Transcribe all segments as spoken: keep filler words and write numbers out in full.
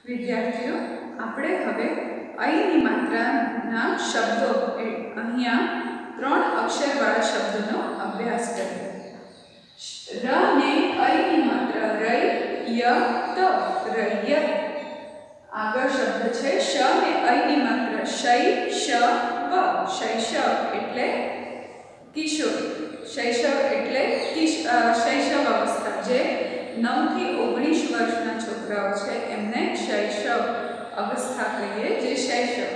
વિદ્યાર્થીઓ આપણે હવે અઈની માત્રાના શબ્દો અહીંયા ત્રણ અક્ષરવાળા શબ્દોનો અભ્યાસ કરીએ. ર ને અઈની માત્રા રઈ ય ત રૈયત. આગળ શબ્દ છે શ ને અઈની માત્રા શૈ શ વ શૈશવ એટલે કિશોર. શૈશવ એટલે શૈશવ અવસ્થા. જે નવ થી ઓગણીસ વર્ષના છોકરાઓ છે એમને શૈશવ અવસ્થા કહીએ, જે શૈશવ.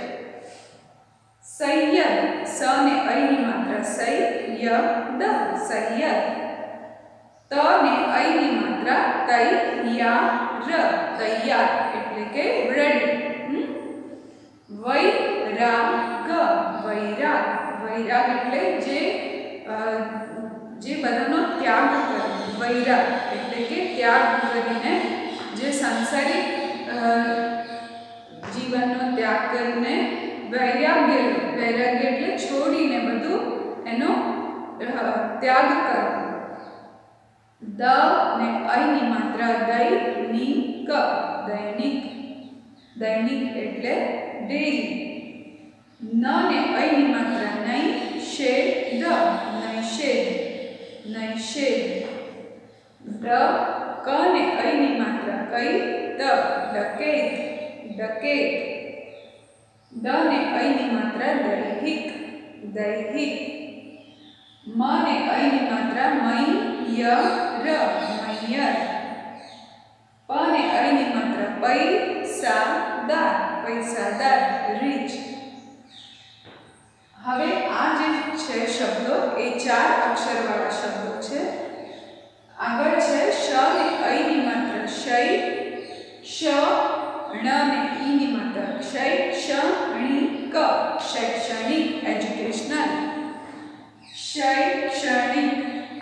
સૈયદ સ ને અઈની માત્રા સૈ ય દ સૈયદ. ત ને અઈની માત્રા તૈ યા ર તૈયાર એટલે કે રેડી. વૈરાગ વૈરાગ વૈરાગ એટલે જે જે બધાનો ત્યાગ કરે. વૈરાગ એટલે કે ત્યાગ કરીને જે સાંસારિક જીવનનો ત્યાગ કરીને વૈરાગ્ય વૈરાગ્ય એટલે છોડીને બધું એનો ત્યાગ કરવો. દ ને અઈની માત્રા દૈનિક દૈનિક દૈનિક એટલે ડેલી. ન ને અઈની માત્રા નૈષેદ નૈષેદ નૈષેદ. ડ ક ને અઈની માત્રા કઈ દ ડકેત ડકેત. દ ને અઈની માત્રા દૈહિક દૈહિક. મ ને અઈની માત્રા મૈયર મૈયર. પ ને અઈની માત્રા પૈસાદાર પૈસાદાર રીચ. હવે આ જે છે શબ્દો એ ચાર અક્ષરવાળા શબ્દો છે. આગળ છે શ ને અઈની માત્રા શૈ શ ણ ને ઈની માત્રા ક્ષય ક્ષણિક શૈક્ષણિક એજ્યુકેશનલ. શૈક્ષણિક.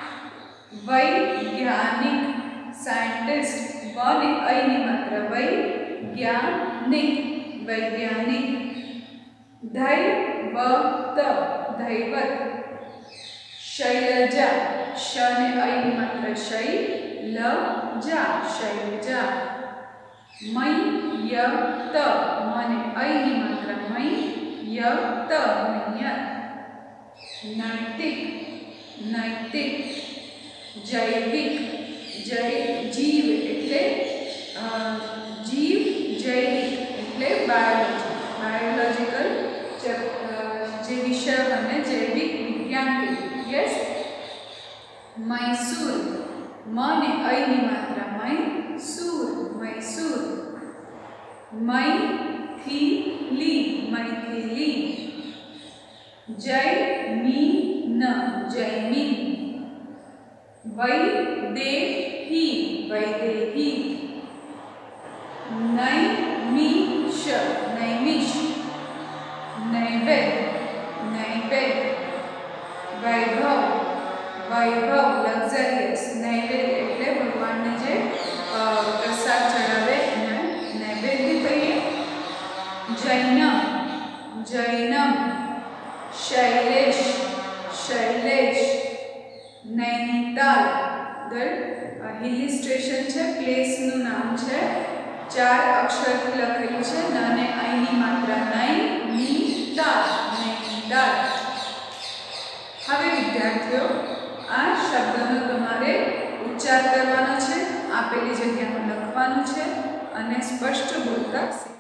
વૈજ્ઞાનિક સાયન્ટિસ્ટ. વ ને અઈની માત્રા વૈજ્ઞાનિક વૈજ્ઞાનિક. ધૈવત ધૈવત. શૈલજા શ ને અઈની માત્રા શૈ લ જા શૈલજા. મૈયત મ ને અઈની માત્રા મૈયત મૈયત. નૈતિક નૈતિક. જૈવિક જૈ જીવ એટલે જીવ. જૈવિક એટલે બાયોલોજી બાયોલોજીકલ જે વિષય અને જૈવિક વિજ્ઞાન. યસ. મૈસૂર મ ને અઈની માત્રા મૈસૂર મૈસૂર. મૈથિલી મૈથિલી. જૈમિન જૈમિન. વૈદેહી વૈદેહી. નૈમિષ નૈમિષ. નૈવેદ્ય નૈવેદ્ય. વૈભવ વૈભવ લક્ઝરિયસ. નૈવેદ્ય એટલે ભગવાનને જે પ્રસાદ ચડાવે એને નૈવેદ્ય કહીએ. જૈનમ જૈનમ. શૈલેષ શૈલેષ. નૈનીતાલ હિલ સ્ટેશન છે, પ્લેસનું નામ છે. ચાર અક્ષરથી લખેલું છે. ન ને અઈની માત્રા નૈનીતાલ નૈનીતાલ. હવે વિદ્યાર્થીઓ આ શબ્દનો તમારે ઉચ્ચાર કરવાનો છે, આપેલી જગ્યામાં લખવાનું છે અને સ્પષ્ટ બોલતા શીખવાનું.